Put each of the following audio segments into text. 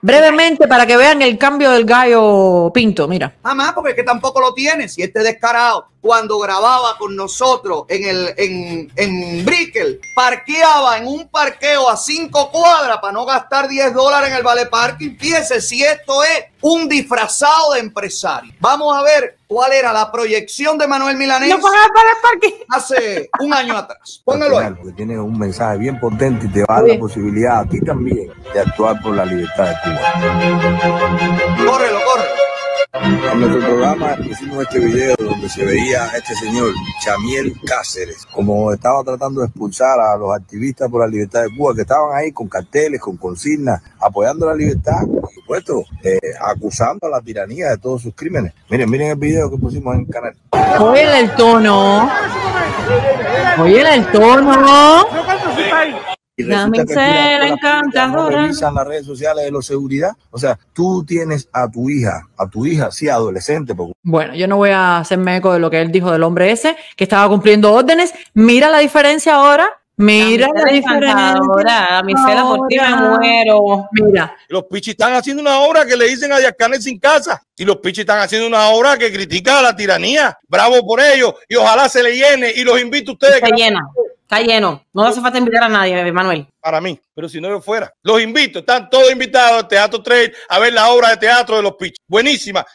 brevemente para que vean el cambio del gallo Pinto, mira. Jamás, porque es que tampoco lo tiene. Si este descarado, cuando grababa con nosotros en Brickell, parqueaba en un parqueo a 5 cuadras para no gastar $10 en el vale parking. Fíjese si esto es un disfrazado de empresario. Vamos a ver cuál era la proyección de Manuel Milanés hace un año atrás. Póngalo ahí. Porque tiene un mensaje bien potente y te va a dar la posibilidad a ti también de actuar por la libertad de Cuba. Córrelo. En nuestro programa hicimos este video donde se veía a este señor Chamiel Cáceres como estaba tratando de expulsar a los activistas por la libertad de Cuba, que estaban ahí con carteles, con consignas, apoyando la libertad, por supuesto, acusando a la tiranía de todos sus crímenes. Miren el video que pusimos en el canal. Oye el tono. Y resulta que la encantadora. No revisan las redes sociales de los seguridad. O sea, tú tienes a tu hija, sí, adolescente. Porque... Bueno, yo no voy a hacerme eco de lo que él dijo del hombre ese, que estaba cumpliendo órdenes. Mira la diferencia ahora. Mira la diferencia. A mi cela por ti me muero. Mira. Los pichis están haciendo una obra que le dicen a Díaz-Canel sin casa. Y los pichis están haciendo una obra que critica a la tiranía. Bravo por ellos. Y ojalá se le llene. Y los invito a ustedes. Está lleno. No hace falta invitar a nadie, Manuel. Para mí. Pero si no yo fuera. Los invito. Están todos invitados al Teatro Trade a ver la obra de teatro de los pichis. Buenísima.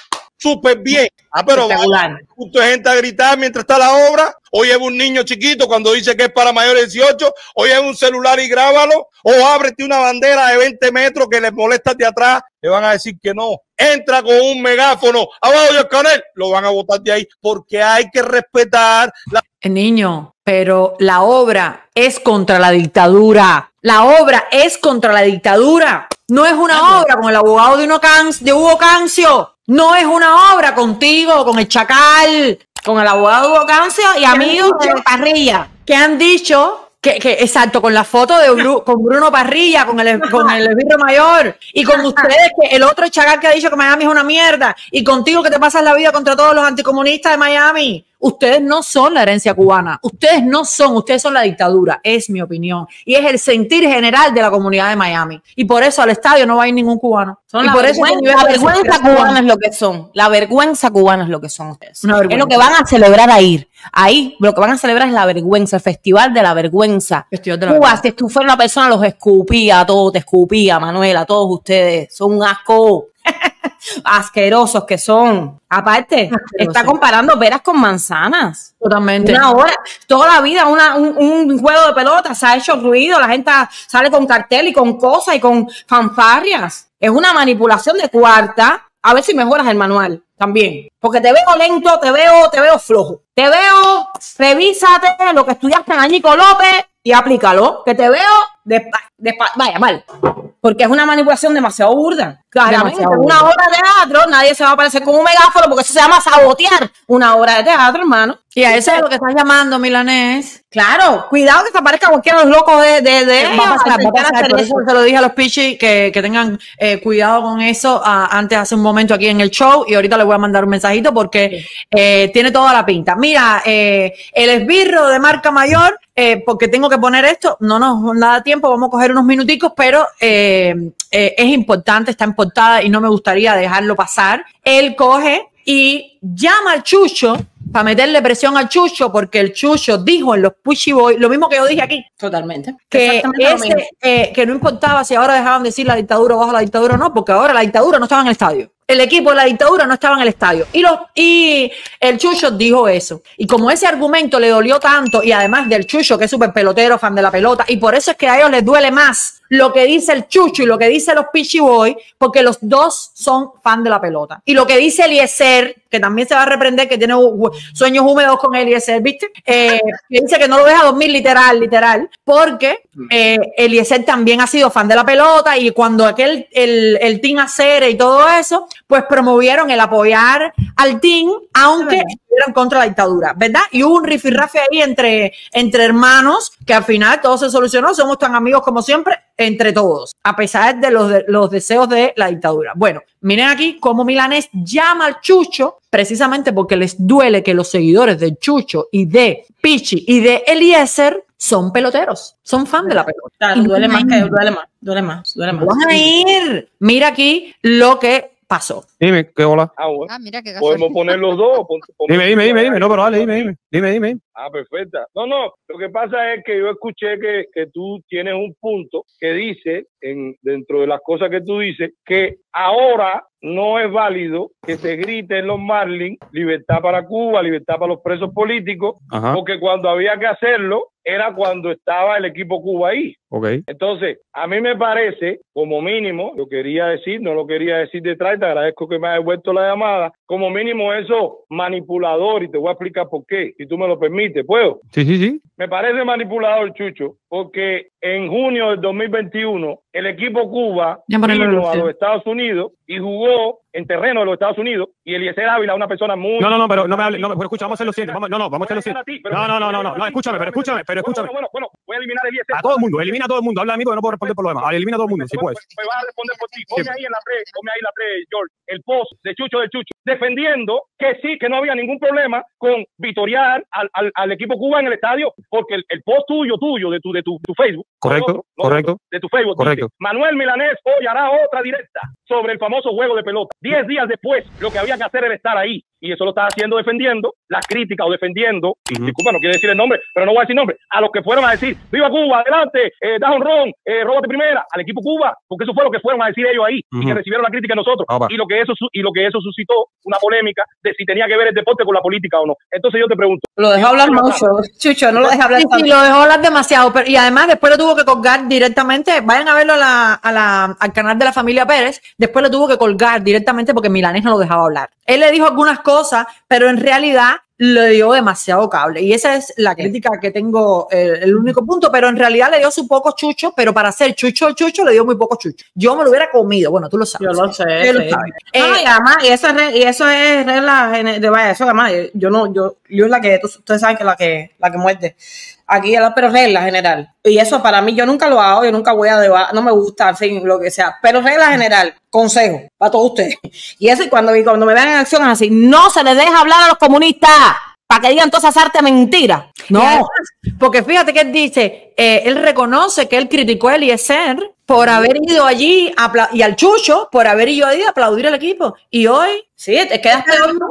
Súper bien. Pero justo hay gente a gritar mientras está la obra. O lleva un niño chiquito cuando dice que es para mayores de 18. O lleva un celular y grábalo. O ábrete una bandera de 20 metros que les molesta de atrás. Le van a decir que no. Entra con un megáfono. Abajo de Canel. Lo van a botar de ahí porque hay que respetar la... Niño, pero la obra es contra la dictadura. La obra es contra la dictadura. No es una obra con el abogado de Hugo Cancio. No es una obra contigo, con el Chacal, con el abogado de Hugo Cancio y amigos de Parrilla, que han dicho exacto, con la foto de con Bruno Parrilla, con el esbirro mayor, y con ustedes, que el otro Chacal que ha dicho que Miami es una mierda, y contigo que te pasas la vida contra todos los anticomunistas de Miami. Ustedes no son la herencia cubana, ustedes son la dictadura, es mi opinión, y es el sentir general de la comunidad de Miami, y por eso al estadio no va a ir ningún cubano. La vergüenza cubana es lo que son, la vergüenza cubana es lo que son ustedes. Es lo que van a celebrar ahí lo que van a celebrar es la vergüenza, el festival de la vergüenza. Cuba, si tú fueras una persona, los escupía a todos, te escupía, Manuela, a todos ustedes, son un asco. Asquerosos que son. Aparte, está comparando peras con manzanas. Totalmente. Una hora, toda la vida un juego de pelota, se ha hecho ruido, la gente sale con cartel y con cosas y con fanfarrias. Es una manipulación de cuarta. A ver si mejoras el manual también. Porque te veo lento, te veo flojo. Revísate lo que estudiaste en Añico López y aplícalo. Que te veo vaya mal. Porque es una manipulación demasiado burda. Claramente, en una obra de teatro nadie se va a aparecer con un megáfono porque eso se llama sabotear una obra de teatro, hermano. Y a eso es lo que estás llamando, Milanés. Claro, cuidado que se aparezca cualquiera de los locos va a pasar. Por eso se lo dije a los pichis que tengan cuidado con eso antes hace un momento aquí en el show, y ahorita les voy a mandar un mensajito porque tiene toda la pinta. Mira, el esbirro de marca mayor, porque tengo que poner esto, no nos da tiempo, vamos a coger unos minuticos, pero es importante, está en portada y no me gustaría dejarlo pasar. Él coge y llama al Chucho para meterle presión al Chucho, porque el Chucho dijo en los Pushy Boys, lo mismo que yo dije aquí. Totalmente. Que no importaba si ahora dejaban de decir la dictadura o bajo la dictadura o no, porque ahora la dictadura no estaba en el estadio. El equipo de la dictadura no estaba en el estadio. Y el Chucho dijo eso. Y como ese argumento le dolió tanto, y además del Chucho, que es súper pelotero, fan de la pelota, y por eso es que a ellos les duele más lo que dice el Chucho y lo que dice los Pitchy Boys, porque los dos son fan de la pelota. Y lo que dice Eliezer, que también se va a reprender, que tiene sueños húmedos con Eliezer, ¿viste? Que dice que no lo deja dormir literal, porque Eliezer también ha sido fan de la pelota, y cuando el Team Acere y todo eso, pues promovieron el apoyar al team, aunque estuvieran contra la dictadura, ¿verdad? Y hubo un rifirrafe ahí entre hermanos, que al final todo se solucionó, somos tan amigos como siempre, entre todos, a pesar de los deseos de la dictadura. Bueno, miren aquí cómo Milanés llama al Chucho, precisamente porque les duele que los seguidores de Chucho y de Pichi y de Eliezer son peloteros, son fan de la pelota. Claro, duele más. Van a ir. Mira aquí lo que pasó. Dime, ¿qué hola? Bueno. Mira qué Podemos poner los dos. Dime. No, pero dale, dime. Ah, perfecta. No, lo que pasa es que yo escuché que tú tienes un punto que dice, dentro de las cosas que tú dices, que ahora no es válido que se grite en los Marlins libertad para Cuba, libertad para los presos políticos, porque cuando había que hacerlo era cuando estaba el equipo Cuba ahí. Okay. Entonces, a mí me parece, como mínimo, lo quería decir, no lo quería decir detrás, te agradezco que me hayas devuelto la llamada, como mínimo eso manipulador, y te voy a explicar por qué, si tú me lo permites, ¿puedo? Sí. Me parece manipulador, Chucho, porque en junio del 2021 el equipo Cuba vino a los Estados Unidos y jugó en terreno de los Estados Unidos, y Eliezer Ávila, una persona muy... No, pero no me hable, pero escucha, vamos a hacer lo siguiente, vamos a hacer lo siguiente. No, escúchame. Bueno, voy a eliminar a Eliezer. A todo el mundo, elimina a todo el mundo, habla de mí porque no puedo responder por lo demás, elimina a todo el mundo, si puedes. Me vas a responder por ti, ponme ahí la 3, George, el post de Chucho, defendiendo que sí, que no había ningún problema con vitorear al equipo Cuba en el estadio, porque el post tuyo, de tu Facebook. Correcto. De tu Facebook. Correcto. Dice, Manuel Milanés hoy hará otra directa sobre el famoso juego de pelota. 10 días después, lo que había que hacer era estar ahí. Y eso lo estaba haciendo defendiendo las críticas o defendiendo, disculpa, no quiero decir el nombre, pero no voy a decir nombre, a los que fueron a decir, ¡viva Cuba, adelante, da honrón, róbate primera, al equipo Cuba, porque eso fue lo que fueron a decir ellos ahí, y que recibieron la crítica de nosotros, y lo que eso suscitó una polémica de si tenía que ver el deporte con la política o no. Entonces yo te pregunto. Lo dejó hablar mucho, Chucho, no lo deja hablar tanto. Sí, lo dejó hablar demasiado, y además después lo tuvo que colgar directamente, vayan a verlo al canal de la familia Pérez, después lo tuvo que colgar directamente porque Milanés no lo dejaba hablar. Él le dijo algunas cosas, pero en realidad le dio demasiado cable. Y esa es la crítica que tengo, el único punto, pero en realidad le dio su poco chucho, pero para ser chucho le dio muy poco chucho. Yo me lo hubiera comido, bueno, tú lo sabes. Yo lo sé. Lo sabes. Y además, y eso es regla de vaya, eso además, yo es la que, ustedes saben que la que muerde. Aquí pero regla general. Y eso para mí, yo nunca lo hago, yo nunca voy a debatir, no me gusta, en fin, lo que sea. Pero regla general, consejo para todos ustedes. Y eso, cuando me vean en acción es así, no se les deja hablar a los comunistas para que digan todas esas artes mentiras. No. Además, porque fíjate que él dice, él reconoce que él criticó a Eliezer por haber ido allí y al Chucho por haber ido allí a aplaudir al equipo. Y hoy sí, te quedas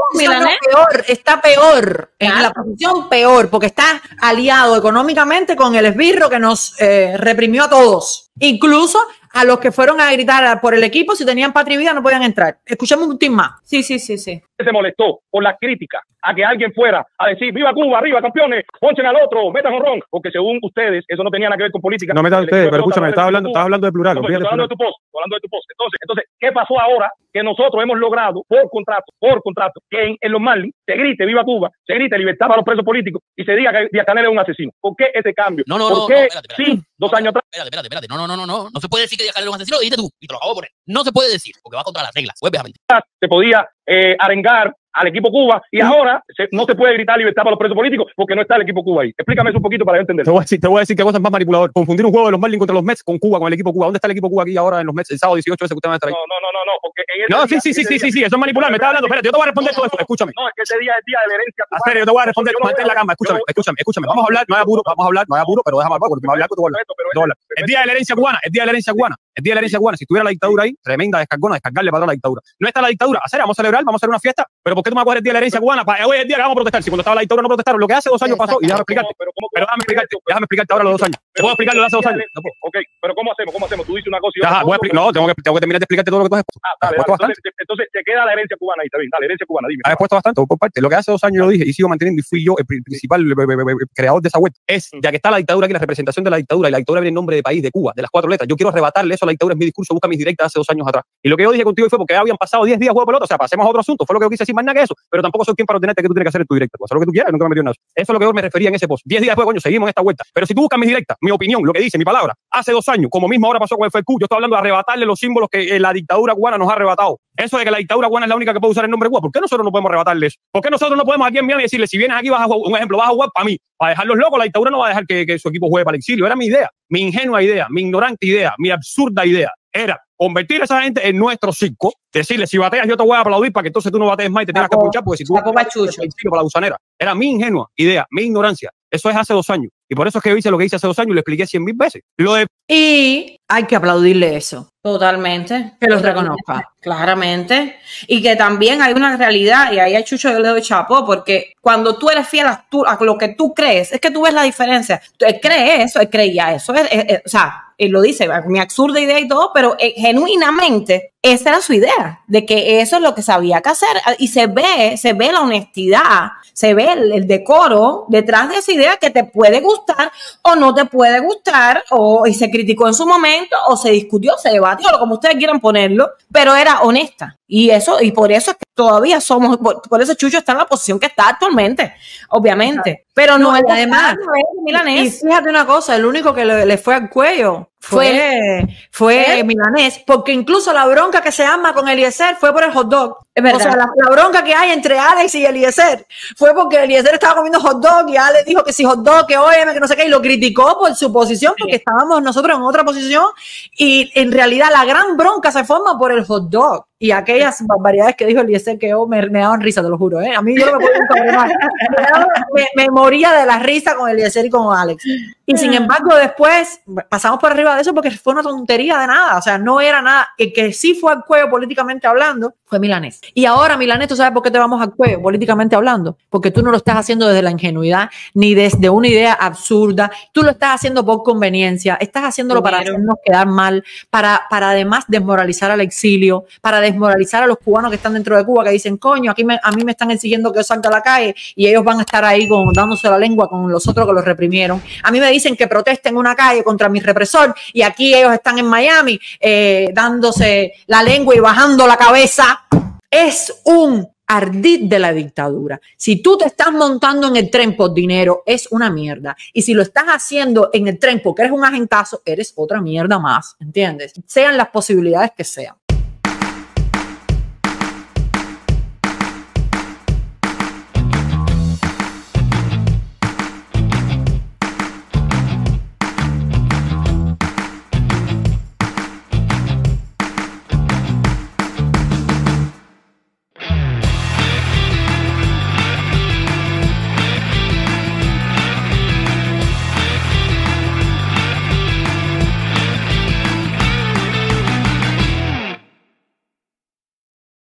está peor, en la posición peor, porque está aliado económicamente con el esbirro que nos reprimió a todos, incluso a los que fueron a gritar por el equipo, si tenían patria y vida no podían entrar. Escuchemos un team más. Sí. Se molestó por las críticas a que alguien fuera a decir ¡viva Cuba, arriba, campeones! ¡Ponchen al otro, metan honrón! Porque según ustedes, eso no tenía nada que ver con política. No metan ustedes, pero escúchame, estás hablando de plural. Estoy hablando de tu post. Entonces, ¿qué pasó ahora? Que nosotros hemos logrado, por contrato, que en los Marlins se grite ¡viva Cuba!, se grite ¡libertad para los presos políticos! Y se diga que Díaz-Canel es un asesino. ¿Por qué ese cambio? ¿Por qué? Espérate. Sí, 2 años atrás. Espérate. No se puede decir que Díaz-Canel es un asesino, lo dijiste tú, y te lo acabo de poner. No se puede decir, porque va contra las reglas. Se podía arengar al equipo Cuba y ahora no se puede gritar libertad para los presos políticos porque no está el equipo Cuba ahí. Explícame eso un poquito para yo entender. Te voy a decir qué cosa es más manipulador. Confundir un juego de los Marlins contra los Mets con Cuba, con el equipo Cuba. ¿Dónde está el equipo Cuba aquí ahora en los Mets? El sábado 18 ese que usted va a estar ahí. No, porque sí, eso es manipular. Me está hablando. Espérate, yo te voy a responder todo eso. Escúchame. No, es que ese día es día de la herencia cubana. Yo te voy a responder. Mantén la calma. Escúchame. Vamos a hablar, no hay apuro, pero déjame hablar porque me va a hablar, tú vas a hablar. El día de la herencia cubana. Si estuviera la dictadura ahí, tremenda descargona, descargarle para la dictadura. No está la dictadura. Vamos a celebrar, vamos a hacer una fiesta, pero ¿por qué tú me vas a coger el día de la herencia cubana? Hoy es el día que vamos a protestar. Si cuando estaba la dictadura no protestaron, lo que hace 2 años pasó, y déjame explicarte ahora los 2 años. Te puedo explicar lo de hace 2 años. Ok, pero ¿cómo hacemos? Tú dices una cosa y yo... tengo que terminar de explicarte todo lo que tú has expuesto. Entonces te queda la herencia cubana ahí, está bien, dale, herencia cubana, dime. Has expuesto bastante, por parte. Lo que hace 2 años yo lo dije y sigo manteniendo y fui yo el principal creador de esa web. Ya que está la dictadura aquí, la representación de la dictadura, y la dictadura viene en nombre de país, de Cuba, de las 4 letras. Yo quiero arrebatarle eso a la dictadura, es mi discurso, busca mis directas hace 2 años atrás. Y lo que yo dije contigo fue porque habían pasado 10 días juego de pelota, o sea, pasemos a otro asunto. Fue lo que yo quise decir, más nada que eso. Pero tampoco soy quien para ordenarte que tú tienes que hacer en tu directa. Haz lo que tú quieras, nunca me metí en nada. Eso es lo que yo me refería en ese post. 10 días después, coño, seguimos en esta vuelta. Pero si tú buscas mis directas, mi opinión, lo que dice, mi palabra, hace 2 años, como mismo ahora pasó con el FQ, yo estoy hablando de arrebatarle los símbolos que la dictadura cubana nos ha arrebatado. Eso de que la dictadura cubana es la única que puede usar el nombre Cuba, ¿por qué nosotros no podemos arrebatarle eso? ¿Por qué nosotros no podemos aquí en Miami decirle, si vienes aquí vas a jugar, un ejemplo, vas a jugar para mí, para dejarlos locos? La dictadura no va a dejar que su equipo juegue para el exilio. Era mi idea, mi ingenua idea, mi ignorante idea, mi absurda idea. era convertir a esa gente en nuestro circo, decirle, si bateas yo te voy a aplaudir para que entonces tú no batees más y te tengas que puchar, porque si tú para la gusanera. Era mi ingenua idea, mi ignorancia. Eso es hace 2 años. Y por eso es que yo hice lo que hice hace 2 años y lo expliqué 100.000 veces. Y hay que aplaudirle eso. Totalmente. Que los reconozca. Claramente. Y que también hay una realidad, y ahí a Chucho yo le doy chapó, porque cuando tú eres fiel a lo que tú crees, es que tú ves la diferencia. Él cree eso, él creía eso. O sea, él lo dice, mi absurda idea y todo, pero genuinamente esa era su idea, de que eso es lo que sabía que hacer. Y se ve la honestidad, se ve el decoro detrás de esa idea que te puede gustar o no te puede gustar, y se criticó en su momento, o se discutió, se debatió, o como ustedes quieran ponerlo, pero era honesta. Y por eso es que todavía por eso Chucho está en la posición que está actualmente, obviamente. Pero no es además, y fíjate una cosa, el único que le fue al cuello fue Milanés, porque incluso la bronca que se arma con Eliezer fue por el hot dog. Es verdad. O sea, la bronca que hay entre Alex y Eliezer fue porque Eliezer estaba comiendo hot dog y Alex dijo que si hot dog, que óyeme, que no sé qué, y lo criticó por su posición, porque estábamos nosotros en otra posición, y en realidad la gran bronca se forma por el hot dog y aquellas barbaridades que dijo Eliezer que me daban risa, te lo juro, a mí yo no me puedo encabronar. me moría de la risa con Eliezer y con Alex. Y sin embargo, después pasamos por arriba de eso porque fue una tontería de nada. O sea, no era nada. El que sí fue al cuello políticamente hablando fue Milanés. Y ahora, Milanés, ¿tú sabes por qué te vamos al cuello políticamente hablando? Porque tú no lo estás haciendo desde la ingenuidad ni desde una idea absurda. Tú lo estás haciendo por conveniencia. Estás haciéndolo para hacernos quedar mal, para además desmoralizar al exilio, para desmoralizar a los cubanos que están dentro de Cuba, que dicen, coño, a mí me están exigiendo que yo salga a la calle y ellos van a estar ahí dándose la lengua con los otros que los reprimieron. A mí me dicen que proteste en una calle contra mi represor y aquí ellos están en Miami dándose la lengua y bajando la cabeza. Es un ardid de la dictadura. Si tú te estás montando en el tren por dinero, es una mierda. Y si lo estás haciendo en el tren porque eres un agentazo, eres otra mierda más, ¿entiendes? Sean las posibilidades que sean.